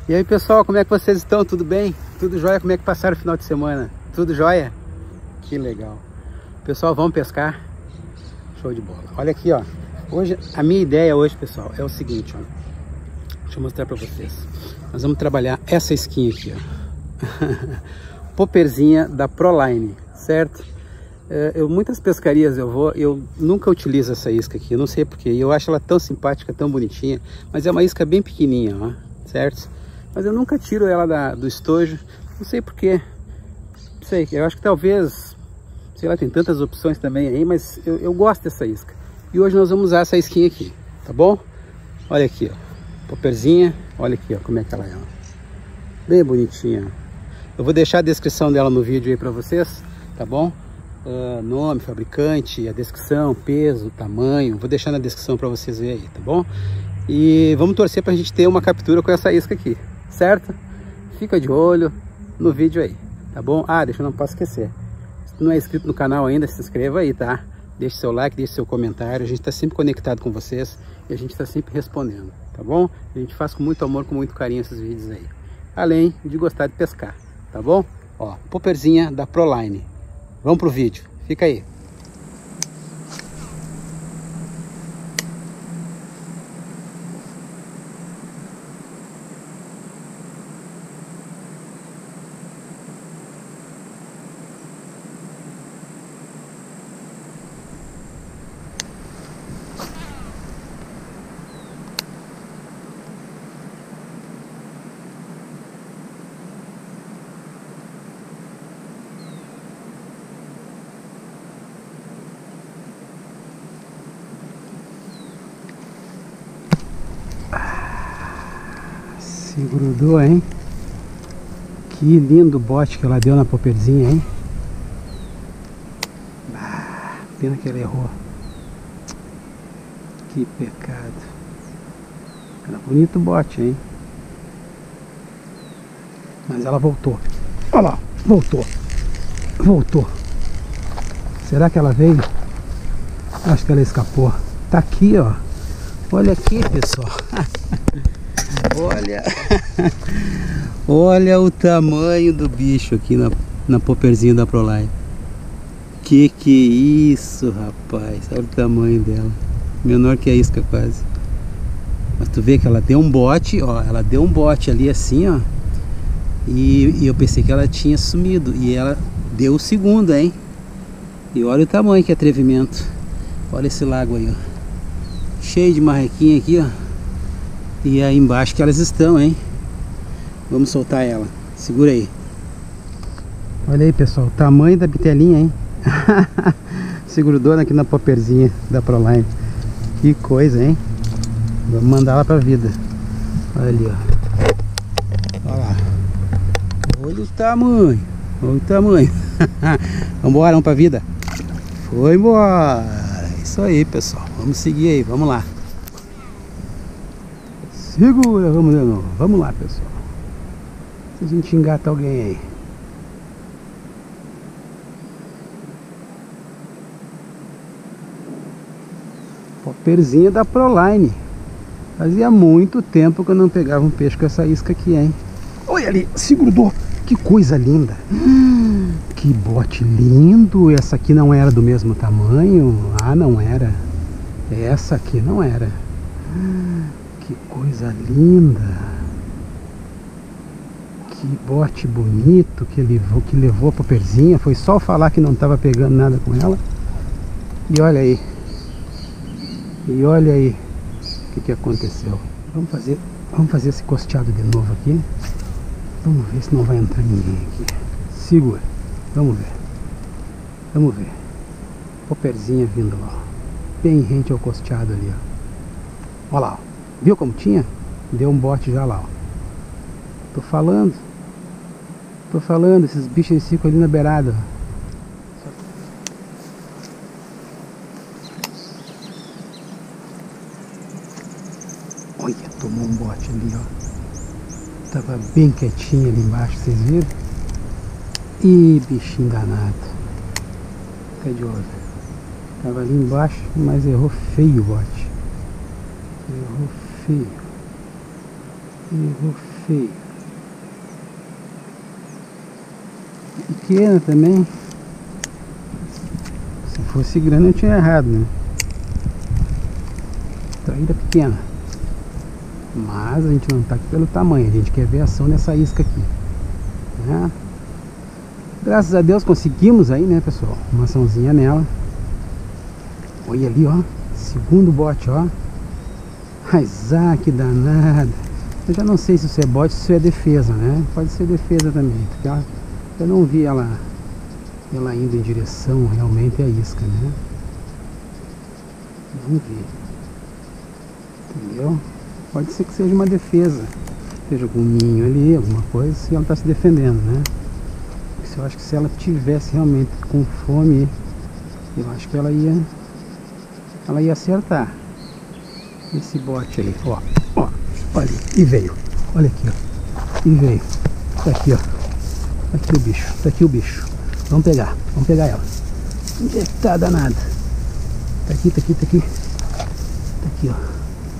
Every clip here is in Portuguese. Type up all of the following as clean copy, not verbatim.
E aí pessoal, como é que vocês estão? Tudo bem? Tudo jóia? Como é que passaram o final de semana? Tudo jóia? Que legal. Pessoal, vamos pescar? Show de bola. Olha aqui, ó. Hoje, a minha ideia hoje, pessoal, é o seguinte, ó. Deixa eu mostrar pra vocês. Nós vamos trabalhar essa isquinha aqui, ó. Popperzinha da Proline, certo? Muitas pescarias eu nunca utilizo essa isca aqui, eu não sei porquê. Eu acho ela tão simpática, tão bonitinha, mas é uma isca bem pequenininha, ó, certo? Mas eu nunca tiro ela do estojo, não sei porquê. Não sei, eu acho que talvez, sei lá, tem tantas opções também aí, mas eu gosto dessa isca. E hoje nós vamos usar essa isquinha aqui, tá bom? Olha aqui, ó, popperzinha, olha aqui, ó, como é que ela é, ó. Bem bonitinha. Eu vou deixar a descrição dela no vídeo aí pra vocês, tá bom? Nome, fabricante, a descrição, peso, tamanho, vou deixar na descrição para vocês verem aí, tá bom? E vamos torcer para a gente ter uma captura com essa isca aqui, certo? Fica de olho no vídeo aí, tá bom? Não posso esquecer, se tu não é inscrito no canal ainda, se inscreva aí, tá? Deixe seu like, deixe seu comentário, a gente está sempre conectado com vocês e a gente está sempre respondendo, tá bom? A gente faz com muito amor, com muito carinho esses vídeos aí, além de gostar de pescar, tá bom? Ó, popperzinha da Proline. Vamos pro vídeo, fica aí. Se grudou, hein? Que lindo bote que ela deu na popperzinha, hein? Pena que ela errou. Que pecado. Era bonito o bote, hein? Mas ela voltou. Olha lá, voltou. Voltou. Será que ela veio? Acho que ela escapou. Tá aqui, ó. Olha aqui, pessoal. Olha, olha o tamanho do bicho aqui na popperzinha da Proline. Que isso, rapaz? Olha o tamanho dela. Menor que a isca quase. Mas tu vê que ela deu um bote, ó. Ela deu um bote ali assim, ó. E eu pensei que ela tinha sumido. E ela deu o segundo, hein? E olha o tamanho, que atrevimento. Olha esse lago aí, ó. Cheio de marrequinha aqui, ó. E aí embaixo que elas estão, hein? Vamos soltar ela. Segura aí. Olha aí, pessoal, o tamanho da bitelinha, hein? Se grudou aqui na popperzinha da Proline. Que coisa, hein? Vamos mandar ela pra vida. Olha ali, ó. Olha lá. Olha o tamanho. Olha o tamanho. Vambora, vamos pra vida. Foi embora. Isso aí, pessoal. Vamos seguir aí, vamos lá. Segura, vamos de novo. Vamos lá, pessoal. Se a gente engata alguém aí. Popperzinha da Proline. Fazia muito tempo que eu não pegava um peixe com essa isca aqui, hein? Olha ali, se grudou. Que coisa linda. Que bote lindo. Essa aqui não era do mesmo tamanho? Ah, não era. Essa aqui não era. Que coisa linda. Que bote bonito que levou a popperzinha. Foi só falar que não estava pegando nada com ela. E olha aí. E olha aí o que aconteceu. Vamos fazer esse costeado de novo aqui. Vamos ver se não vai entrar ninguém aqui. Segura. Vamos ver. Vamos ver. Popperzinha vindo lá. Bem rente ao costeado ali, ó. Olha lá, ó. Viu como tinha? Deu um bote já lá, ó. Tô falando, esses bichos ficam ali na beirada, ó. Olha, tomou um bote ali, ó. Tava bem quietinho ali embaixo, vocês viram? Ih, bichinho danado. Fica de olho. Tava ali embaixo, mas errou feio o bote. Errou feio. Errou feio. Pequena também. Se fosse grande eu tinha errado, né? Traíra pequena. Mas a gente não tá aqui pelo tamanho, a gente quer ver a ação dessa isca aqui, né? Graças a Deus conseguimos aí, né, pessoal? Uma açãozinha nela. Olha ali, ó. Segundo bote, ó. Mas, que danada. Eu já não sei se isso é bote ou se isso é defesa, né? Pode ser defesa também, porque eu não vi ela indo em direção realmente à isca, né? Não vi. Entendeu? Pode ser que seja uma defesa, seja algum ninho ali, alguma coisa, se ela está se defendendo, né? Porque eu acho que se ela tivesse realmente com fome, eu acho que ela ia acertar esse bote aí, ó, olha, e veio, olha aqui, ó, e veio, tá aqui, ó, tá aqui o bicho, vamos pegar ela, onde é que tá danada? Tá aqui, ó.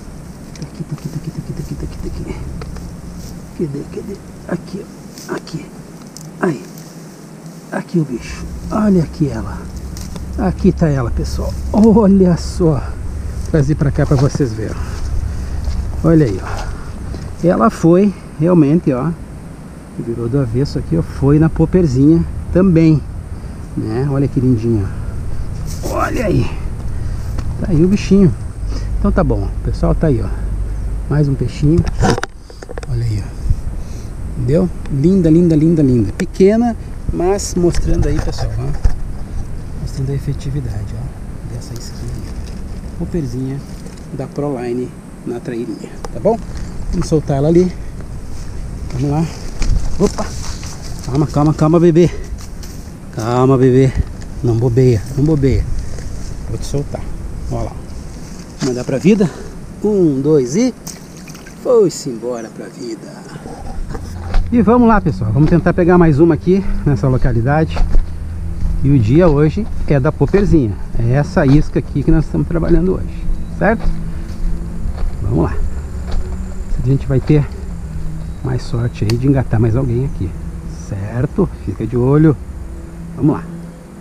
Tá aqui. Cadê? Aqui, ó. Aqui. Aí. Aqui o bicho. Olha aqui ela. Aqui tá ela, pessoal. Olha só. Trazer pra cá pra vocês verem. Olha aí, ó. Ela foi, realmente, ó. Virou do avesso aqui, ó. Foi na popperzinha também. Né? Olha que lindinho. Olha aí. Tá aí o bichinho. Então tá bom. O pessoal tá aí, ó. Mais um peixinho. Olha aí, ó. Entendeu? Linda. Pequena, mas mostrando aí, pessoal, ó. Mostrando a efetividade, ó. Dessa isquinha. Popperzinha da Proline na trairinha. Tá bom? Vamos soltar ela ali. Vamos lá. Opa! Calma, bebê. Calma, bebê. Não bobeia. Vou te soltar. Olha lá. Vou mandar pra vida. 1, 2 e... foi-se embora pra vida. E vamos lá, pessoal. Vamos tentar pegar mais uma aqui nessa localidade. E o dia hoje é da popperzinha. É essa isca aqui que nós estamos trabalhando hoje. Certo? Vamos lá. A gente vai ter mais sorte aí de engatar mais alguém aqui. Certo? Fica de olho. Vamos lá.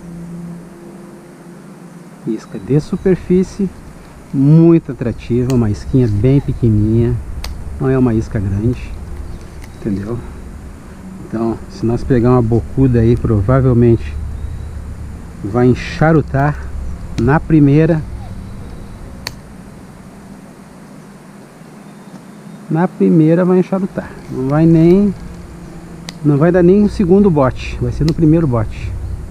Isca de superfície. Muito atrativa, uma isquinha bem pequenininha, não é uma isca grande, entendeu? Então, se nós pegar uma bocuda aí, provavelmente vai encharutar na primeira. Na primeira vai encharutar, não vai dar nem o segundo bote, vai ser no primeiro bote.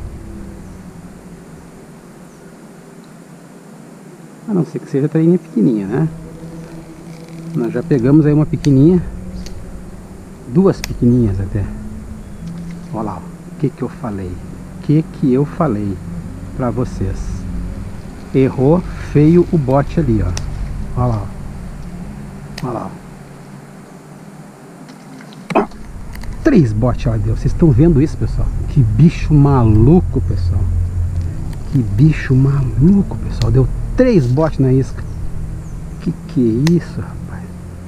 A não ser que seja traininha pequenininha, né? Nós já pegamos aí uma pequenininha. Duas pequenininhas até. Olha lá, o que eu falei? O que eu falei pra vocês? Errou feio o bote ali, ó. Olha lá. Olha lá. Ó. 3 botes, ó Deus. Vocês estão vendo isso, pessoal? Que bicho maluco, pessoal. Que bicho maluco, pessoal. Deu 3 botes na isca. Que é isso, rapaz?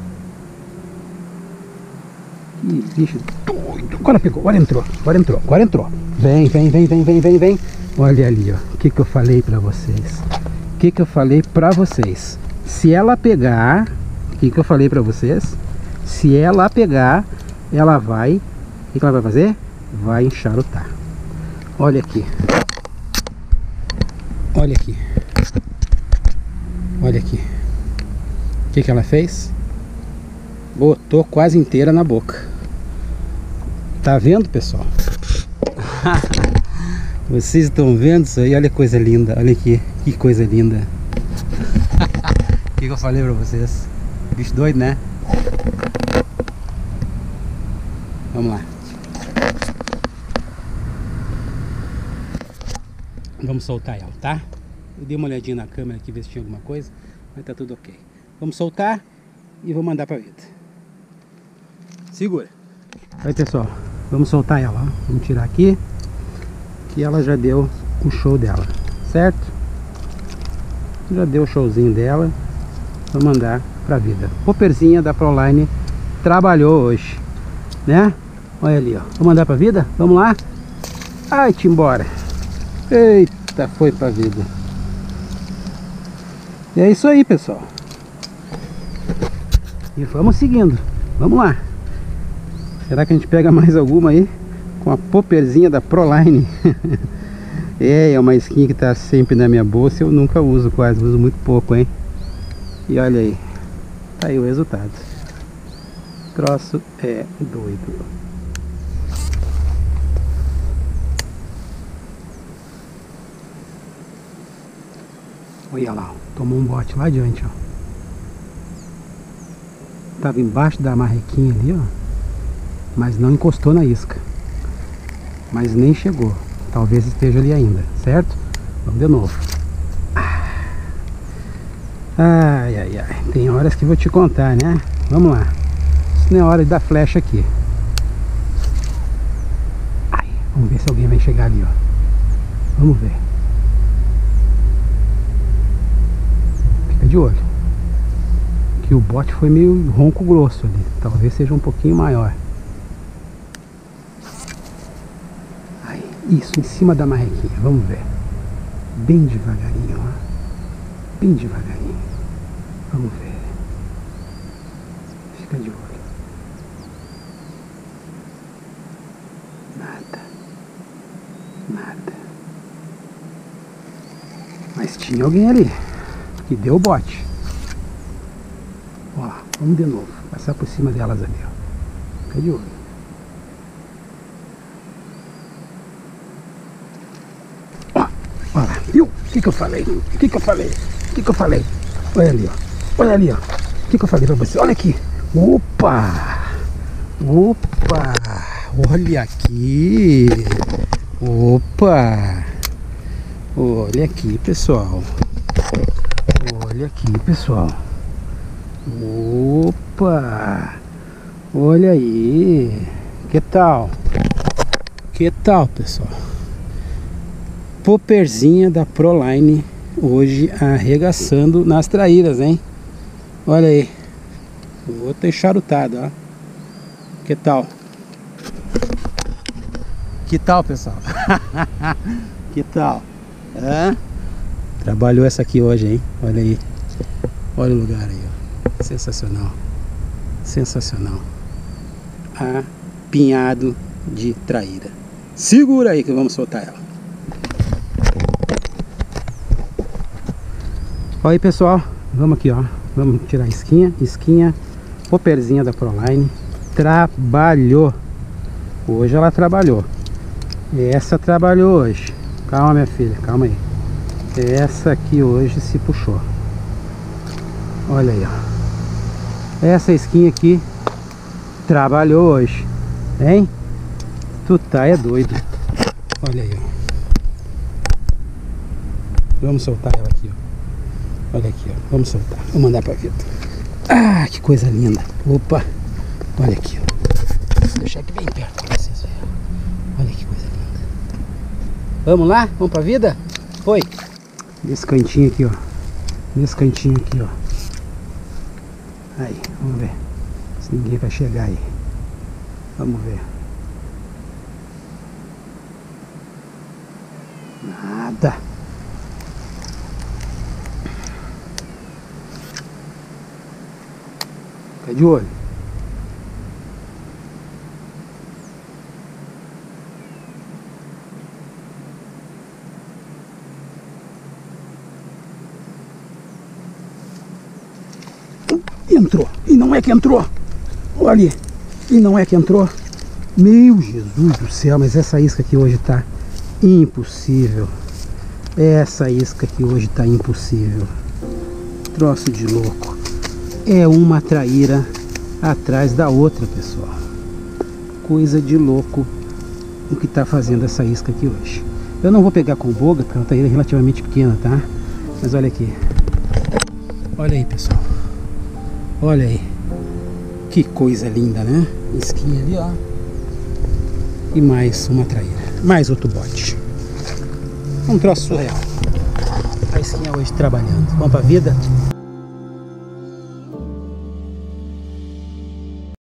Que bicho doido. Agora pegou, agora entrou. Vem. Olha ali, ó. O que eu falei pra vocês? O que eu falei pra vocês? Se ela pegar, o que eu falei pra vocês? Se ela pegar, ela vai... O que ela vai fazer? Vai encharutar. Olha aqui. Olha aqui. Olha aqui. O que ela fez? Botou quase inteira na boca. Tá vendo, pessoal? Vocês estão vendo isso aí? Olha que coisa linda. Olha aqui. Que coisa linda. O que eu falei pra vocês? Bicho doido, né? Vamos lá. Vamos soltar ela, tá? Eu dei uma olhadinha na câmera aqui, ver se tinha alguma coisa, mas tá tudo ok. Vamos soltar e vou mandar pra vida. Segura. Aí, pessoal, vamos soltar ela, ó. Vamos tirar aqui, que ela já deu o show dela, certo? Já deu o showzinho dela. Vou mandar pra vida. Popperzinha da Proline trabalhou hoje, né? Olha ali, ó. Vamos mandar pra vida? Vamos lá? Ai-te embora. Eita, foi pra vida. E é isso aí, pessoal. E vamos seguindo. Vamos lá. Será que a gente pega mais alguma aí? Com a popperzinha da Proline. É uma skin que tá sempre na minha bolsa. Eu nunca uso quase, uso muito pouco, hein? E olha aí. Tá aí o resultado. O troço é doido. Olha lá, tomou um bote lá adiante, ó. Tava embaixo da marrequinha ali, ó. Mas não encostou na isca. Mas nem chegou. Talvez esteja ali ainda, certo? Vamos de novo. Ai, ai, ai. Tem horas que vou te contar, né? Vamos lá. Isso não é hora de dar flecha aqui. Ai, vamos ver se alguém vai chegar ali, ó. Vamos ver. Fica de olho. Que o bote foi meio ronco grosso ali. Talvez seja um pouquinho maior. Aí, isso, em cima da marrequinha. Vamos ver. Bem devagarinho, ó. Bem devagarinho. Vamos ver. Fica de olho. Nada. Nada. Mas tinha alguém ali que deu o bote. Ó, vamos de novo. Passar por cima delas ali, ó. Fica de olho. Ó, olha lá. Viu? O que eu falei? O que eu falei? O que eu falei? Olha ali, ó. Olha ali, ó. O que eu falei pra você? Olha aqui. Opa! Opa! Olha aqui. Opa! Olha aqui, pessoal. Olha aqui, pessoal. Opa! Olha aí. Que tal? Que tal, pessoal? Popperzinha da Proline hoje arregaçando nas traíras, hein? Olha aí. O outro encharutado, ó. Que tal? Que tal, pessoal? Que tal? Hã? Trabalhou essa aqui hoje, hein? Olha aí. Olha o lugar aí, ó. Sensacional. Sensacional. Apinhado de traíra. Segura aí que vamos soltar ela. Olha aí, pessoal. Vamos aqui, ó. Vamos tirar a isquinha. Isquinha. Popperzinha da Proline. Trabalhou. Hoje ela trabalhou. Essa trabalhou hoje. Calma, minha filha. Calma aí. Essa aqui hoje se puxou. Olha aí, ó. Essa isquinha aqui trabalhou hoje. Hein? Tu tá é doido. Olha aí, ó. Vamos soltar ela aqui, ó. Olha aqui, ó. Vamos soltar. Vou mandar pra vida. Ah, que coisa linda. Opa. Olha aqui, ó. Vou deixar aqui bem perto pra vocês verem. Olha que coisa linda. Vamos lá? Vamos pra vida? Foi. Nesse cantinho aqui, ó. Nesse cantinho aqui, ó. Aí, vamos ver se ninguém vai chegar aí. Vamos ver. Nada. Fica de olho. Entrou. E não é que entrou. Olha ali. E não é que entrou. Meu Jesus do céu, mas essa isca aqui hoje tá impossível. Essa isca aqui hoje tá impossível. Troço de louco. É uma traíra atrás da outra, pessoal. Coisa de louco o que tá fazendo essa isca aqui hoje. Eu não vou pegar com boga, porque é uma traíra relativamente pequena, tá? Mas olha aqui. Olha aí, pessoal. Olha aí. Que coisa linda, né? Isquinha ali, ó. E mais uma traíra. Mais outro bote. Um troço surreal. A isquinha hoje trabalhando. Vamos pra vida?